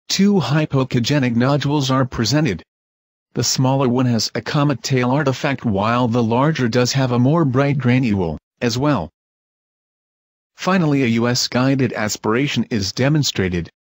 two hypoechogenic nodules are presented. The smaller one has a comet tail artifact while the larger does have a more bright granule, as well. Finally, a US-guided aspiration is demonstrated,